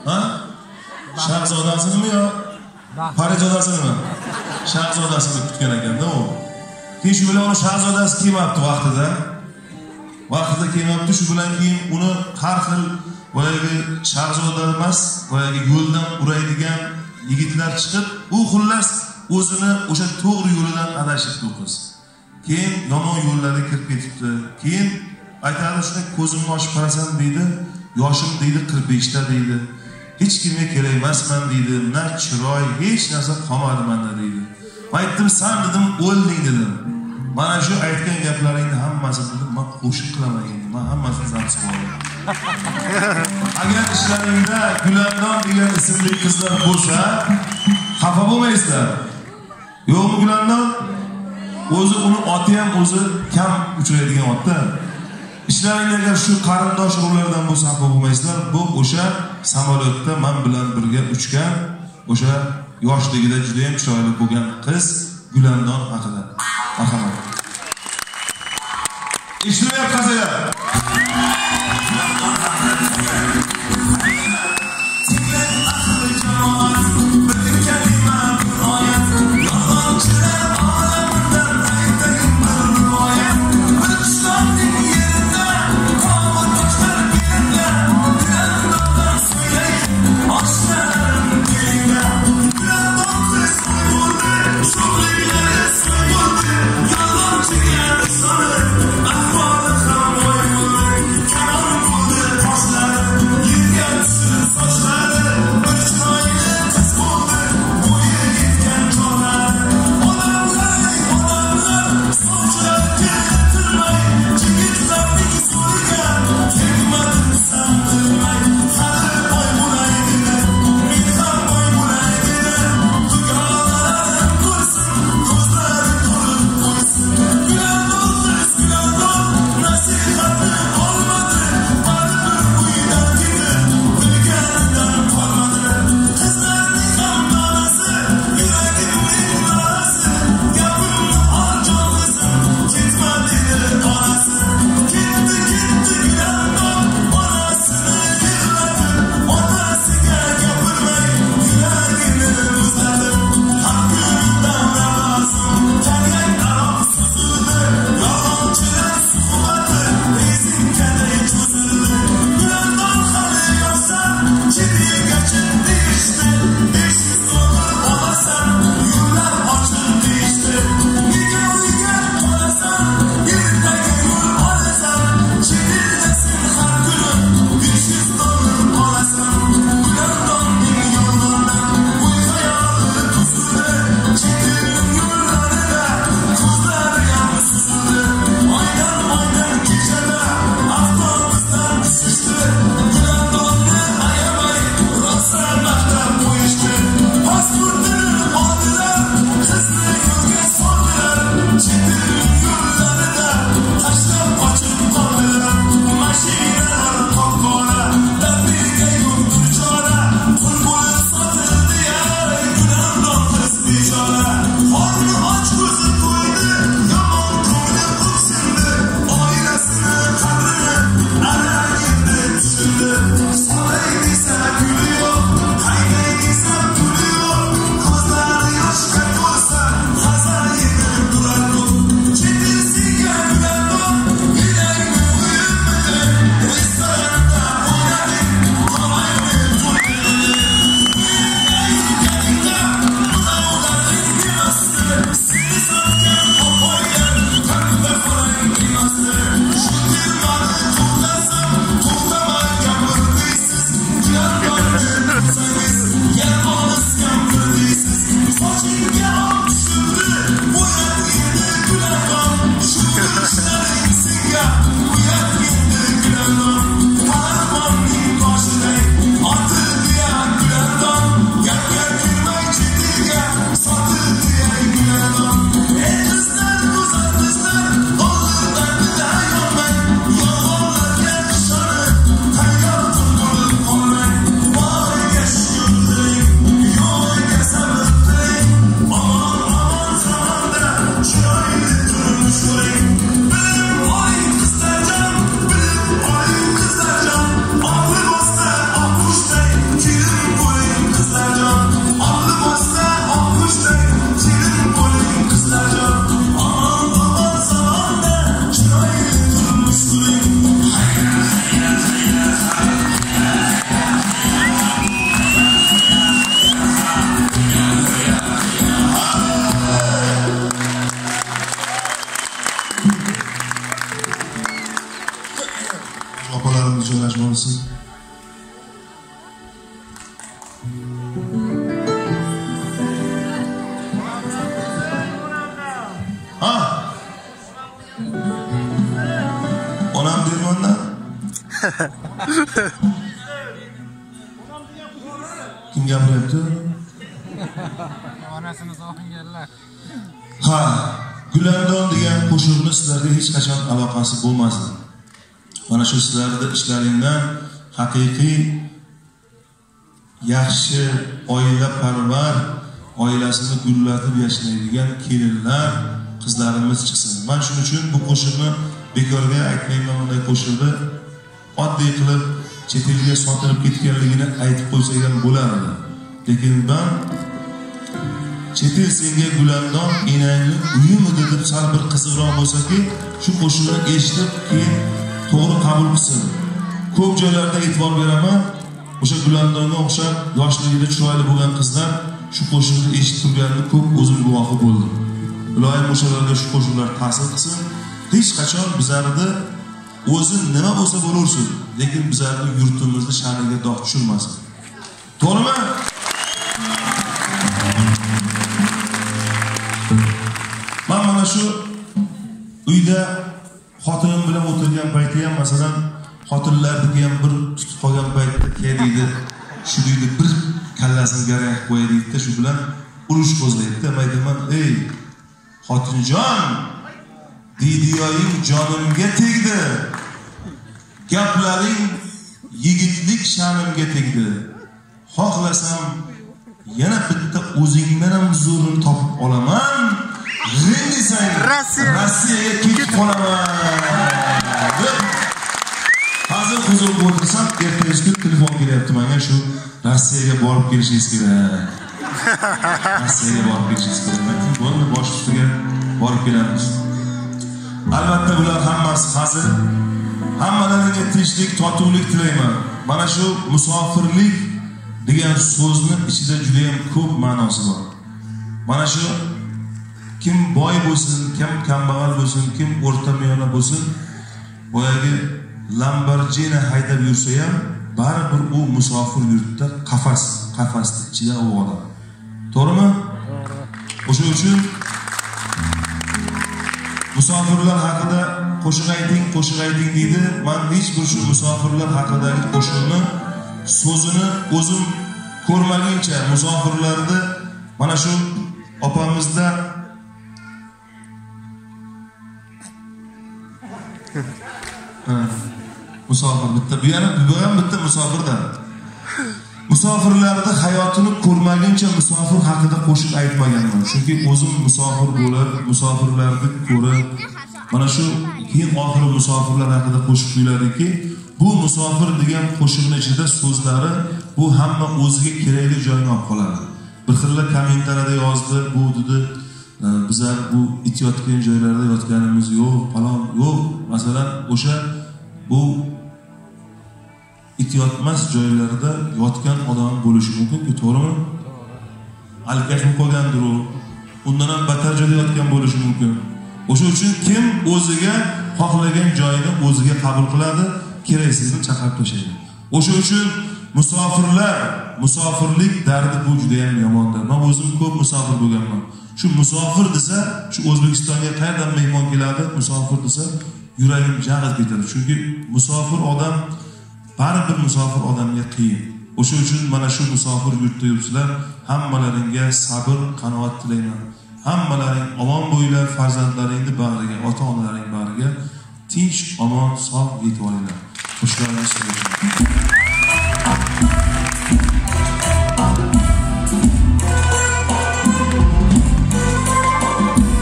Ha? Shahzodasimi yo? Parijodasimi? Shahzodasini kutgan ekanda u. Keyin shu bilan uni shahzodasi kiymabdi vaqtida. Vaqtida kiymabdi, shu bilan keyin uni har xil boyagi shahzoda emas, boyagi yo'ldan uraydigan yigitlar chiqib, u xullas o'zini o'sha to'g'ri yo'lidan adashibdi u qiz. Keyin yomon yo'llarga kirib ketibdi. Keyin aytadi, shunda ko'zimni ochib qarasam deydi, yoshim deydi 45 ta deydi. Hech kimga kerak emasman deydi. Na chiroy, hech narsa qolmadi menda deydi. Men aytdim, "Sen dedim, o'lding" dedim. Mana shu aytgan gaplaringni hammasini dedim, men qo'shib qilaman endi. Men hammasini zamsib oldim. Agar ishlaringda Gulandon degan ismli qizlar bo'lsa, xafa bo'lmaysizlar. Yo'qmi Gulandon? O'zi uni oti ham o'zi kam uchraydigan otda. Ishlaringda agar shu qarindosh urug'lardan bo'lsa xafa bo'lmaysizlar. Bu o'sha samolyotda men bilan birga uchgan, o'sha yoshligida juda ham chiroyli bo'lgan qiz Gulandon haqida. Marhamat. Ishlayap qasalar. Ha? Onam dermanda? Kim gapiryapti? Onasini sog'inganlar. Ha, Gulandon degan qo'shiqni sizlarga hech qachon aloqasi bo'lmasdi. Mana shu sizlarning ishlaringdan haqiqiy yaxshi oilaparvar, oilasini gullatib yashaydigan kelinlar, qizlarimiz chiqsin. Men shuning uchun bu qo'shiqni bekorga aytmayman, bunday qo'shiqni oddiy qilib chet elga sotilib ketganligini aytib qo'ysak ham bo'lardi. Lekin men chet el senga Gulandon enangni uyimidi deb sal bir qiziqroq bo'lsa-ki, shu qo'shiqni eshitib keyin to'g'ri qabul qilsin. Ko'p joylarda e'tibor beraman, o'sha Gulandonga o'xshab yoshligida chiroyli bo'lgan qizlar shu qo'shiqni eshitib turganini ko'p o'zim guvohi bo'ldim. Iloyim o'shalarga shu qo'shiqlar ta'sir qilsin. Hech qachon bizlarni o'zi nima bo'lsa bo'laversin, lekin bizlarning yurtimizni sha'niga dog' tushirmasin. To'g'rimi? Men mana shu uyda xotinim bilan o'tirgan paytda ham, masalan, xotinlarniki ham bir tutib qolgan paytda deydi, shu deydi bir kallasini garang qo'yadida, shu bilan urush qo'zlaydi. Men aytaman, "Ey, xotinjon, didiyoying jonimga tegdi. Gaplaring yigitlik sha'nimga tegdi. Xohlasam yana bitta o'zingdan ham zo'rini topib olaman. G'indisang Rossiyaga ketib qolaman." Hozir huzur o'tirsam, ertasi kun telefon kelyapti menga, shu Rossiyaga borib kelishingiz kerak. Rossiyaga borib kelishingiz kerak. Bo'ldi, bosh ustiga borib kelamiz. Albatta bular hammasi hazil. Hammalaringga tinchlik, totuvlik tilayman. Mana shu musofirlik degan so'zni ichida juda ham ko'p ma'nosi bor. Mana shu kim boy bo'lsin, kim kambag'al bo'lsin, kim o'rtamiyona bo'lsin, boyagi Lamborghini haydab yursa ham, baribir u musofir yurtda qafasning ichida u odam. To'g'rimi? O'sha uchun musofirlar haqida qo'shiq ayting deydi. Men hech bir shu musofirlar haqidagi qo'shiqni so'zini o'zim ko'rmaguncha musofirlarni mana shu opamizda musofir bitta, bu ham bitta musofirdan. Musofirlarning hayotini ko'rmaguncha musofir haqida qo'shiq aytmaganman. Chunki o'zim musofir bo'lib, musofirlarni ko'rib, mana shu keyin oxiri musofirlar haqida qo'shiq kuyladiki, bu musofir degan qo'shiqning ichida so'zlari bu hamma o'ziga kerakli joyini olib qoladi. Bir xillar kommentariyada yozdi, bu dedi, bizlar bu it yotgan joylarda yotganimiz yo'q, falon yo'q. Masalan, o'sha bu it yotmas joylarda yotgan odam bo'lishi mumkin-ku, to'g'rimi? Alkashmi qolgandir u. Undan ham battar joyda yotgan bo'lishi mumkin. O'sha uchun kim o'ziga xohlagan joyini o'ziga qabul qiladi, keraksizni chaqirib tashlaydi. O'sha uchun musofirlik dardi bu juda ham yomondir. Men o'zim ko'p musofir bo'lganman. Shu musofir desa, shu O'zbekistonga qayerdan mehmon keladi, musofir desa, yuragim jag'ib ketadi. Chunki musofir odam baribir musofir odamga qiyin. O'sha uchun mana shu musofir yurtda yuribsizlar, hammalaringga sabr, qanoat tilayman. Hammalaring omon bo'linglar, farzandlaringni bag'riga, ota-onalaring bag'riga tinch, omon, sog' yetib olinglar. Xushlarni